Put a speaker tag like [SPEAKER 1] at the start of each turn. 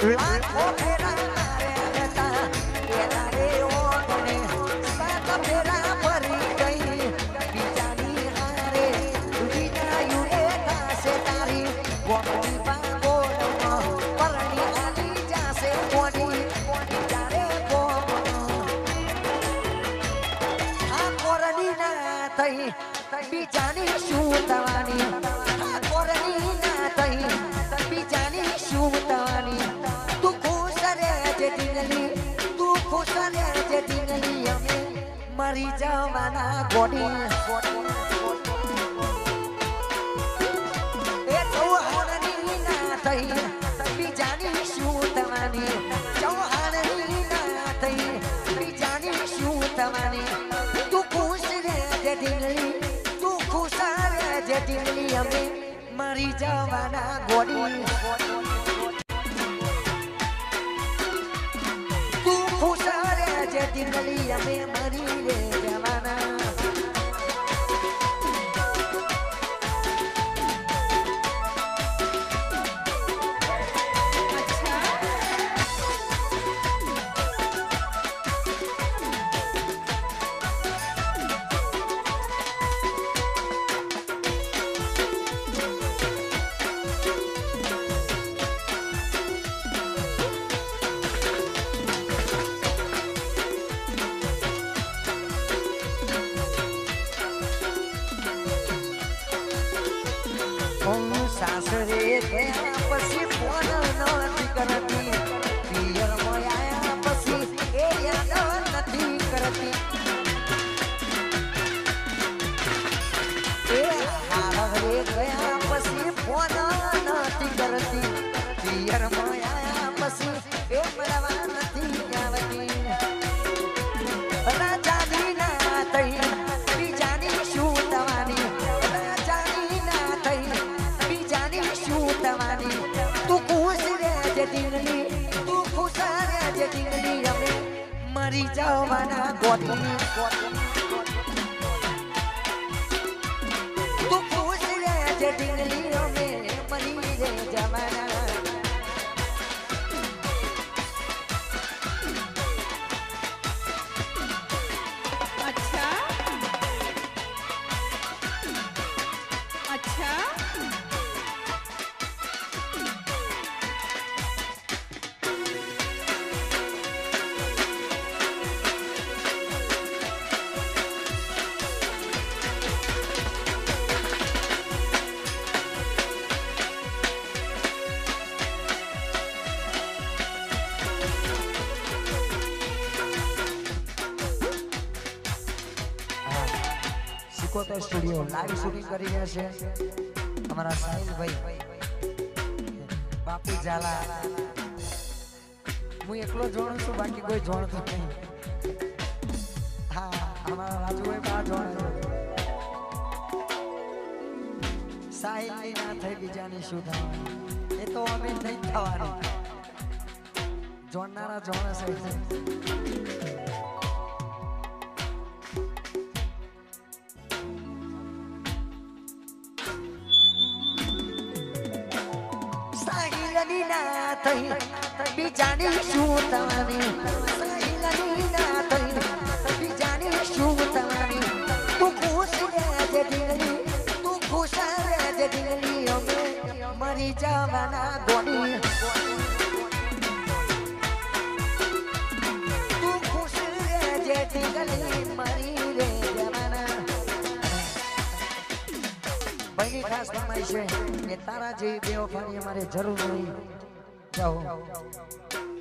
[SPEAKER 1] लाखों फेरा मारे देता तेरा रे ओढ़ने सात फेरा भरी गई बिचारी हारे बिना यूरे से तारी गोमती बागोरमा परणी आली जासे कोनी बिचारे गोमनो आ कोरणी ना थई बिचारी शूतवानी आ कोरणी ना थई बिचारी शूतवानी तू खुश रे जे टिंगली तू खुश रे जे टिंगली अमे मरी जवाना गोडी ए चौहानी ना थई बिचारी शूतवानी चौहानी ना थई बिचारी शूतवानी तू खुश रे जे टिंगली तू खुश रे जे टिंगली अमे मरी जवाना गोडी तू खुश रे जे टिंगली अमे मरी रे जवाना सासरे गया पसी फोन नती करती पियर मोया पसी ए याद नती करती ए हारे गया पसी फोन नती करती पियर मोया पसी ए मरवा नती आवती राजानी ना तई बिजानी शूतवानी राजानी ना तई शूतवानी तू खुश रे जे टिंगली तू खुश रे जे टिंगली अमे मरी जवाना गोडी तू खुश रे जे टिंगली अमे मरी रे जवाना
[SPEAKER 2] अच्छा अच्छा
[SPEAKER 1] सिकोतर स्टूडियो लाइव शूटिंग करी રહ્યા છે અમારા સાહિલ ભાઈ બાપુ ઝાલા હું એકલો જોણું છું બાકી કોઈ જોણતું નહીં હા અમારા રાજુભાઈ બા જોણે સાહિલ ની ના થઈ બીજાની શું થવાની એ તો અમે નહીં થવાની જોણનારા જોણે છે बिजानी शूतवानी साहिलनी ना तई बिजानी शूतवानी तू खुश रे जे टिंगली तू खुश रे जे टिंगली अमे मरी जवाना गोडी तू खुश रे जे टिंगली मरी रे जवाना बहनी खास फरमाइश है कि तारा जेवी बेवफानी हमारे जरूर नहीं जाओ